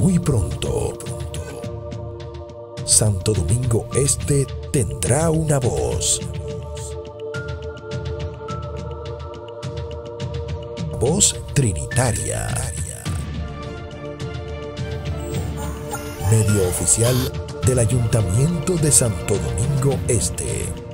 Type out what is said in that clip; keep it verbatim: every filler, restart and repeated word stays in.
muy pronto, Santo Domingo Este tendrá una voz. Voz Trinitaria. Medio oficial del Ayuntamiento de Santo Domingo Este.